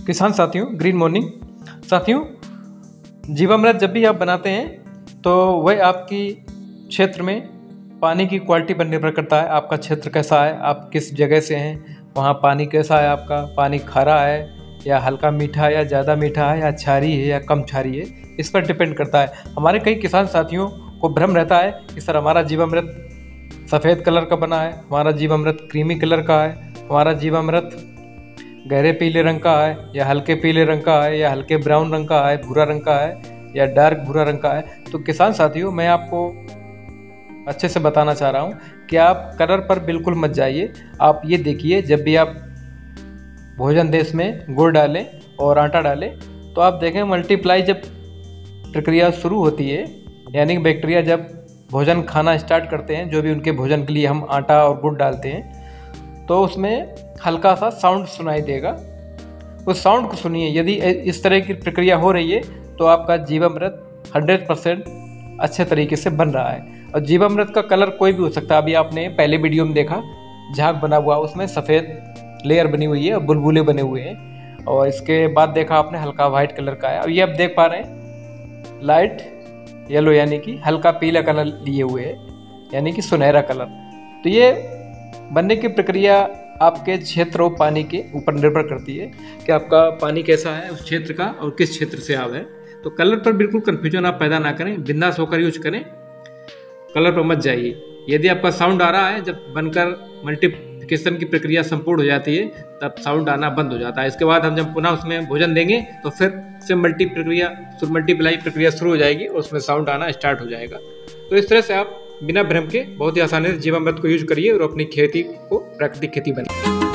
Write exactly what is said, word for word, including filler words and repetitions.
किसान साथियों, green morning साथियों, जीवामृत जब भी आप बनाते हैं तो वह आपकी क्षेत्र में पानी की क्वालिटी पर निर्भर करता है। आपका क्षेत्र कैसा है, आप किस जगह से हैं, वहाँ पानी कैसा है, आपका पानी खारा है या हल्का मीठा है या ज़्यादा मीठा है या क्षारीय है या कम क्षारीय है, इस पर डिपेंड करता है। हमारे कई किसान साथियों को भ्रम रहता है कि सर हमारा जीवामृत सफ़ेद कलर का बना है, हमारा जीवामृत क्रीमी कलर का है, हमारा जीवामृत गहरे पीले रंग का है या हल्के पीले रंग का है या हल्के ब्राउन रंग का है, भूरा रंग का है या डार्क भूरा रंग का है। तो किसान साथियों, मैं आपको अच्छे से बताना चाह रहा हूँ कि आप कलर पर बिल्कुल मत जाइए। आप ये देखिए, जब भी आप भोजन देश में गुड़ डालें और आटा डालें तो आप देखें मल्टीप्लाई जब प्रक्रिया शुरू होती है, यानी बैक्टीरिया जब भोजन खाना स्टार्ट करते हैं, जो भी उनके भोजन के लिए हम आटा और गुड़ डालते हैं, तो उसमें हल्का सा साउंड सुनाई देगा। उस साउंड को सुनिए। यदि इस तरह की प्रक्रिया हो रही है तो आपका जीवामृत हंड्रेड परसेंट अच्छे तरीके से बन रहा है। और जीवामृत का कलर कोई भी हो सकता है। अभी आपने पहले वीडियो में देखा झाग बना हुआ, उसमें सफ़ेद लेयर बनी हुई है और बुलबुले बने हुए हैं। और इसके बाद देखा आपने हल्का वाइट कलर का है। अब ये आप देख पा रहे हैं लाइट येलो, यानी कि हल्का पीला कलर लिए हुए है, यानी कि सुनहरा कलर। तो ये बनने की प्रक्रिया आपके क्षेत्र और पानी के ऊपर निर्भर करती है कि आपका पानी कैसा है उस क्षेत्र का और किस क्षेत्र से आप है। तो कलर पर बिल्कुल कन्फ्यूजन आप पैदा ना करें, बिंदास होकर यूज करें, कलर पर मत जाइए। यदि आपका साउंड आ रहा है, जब बनकर मल्टीप्लिकेशन की प्रक्रिया संपूर्ण हो जाती है तब साउंड आना बंद हो जाता है। इसके बाद हम जब पुनः उसमें भोजन देंगे तो फिर से मल्टी प्रक्रिया मल्टीप्लाई प्रक्रिया शुरू हो जाएगी और उसमें साउंड आना स्टार्ट हो जाएगा। तो इस तरह से आप बिना भ्रम के बहुत ही आसानी से जीवामृत को यूज करिए और अपनी खेती को प्राकृतिक खेती बनाइए।